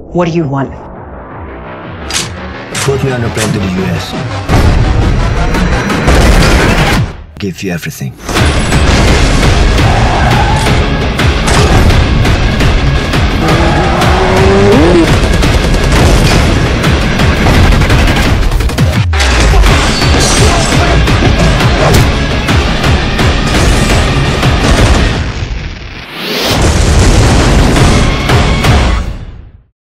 What do you want? Put me on a plane to the US. Give you everything.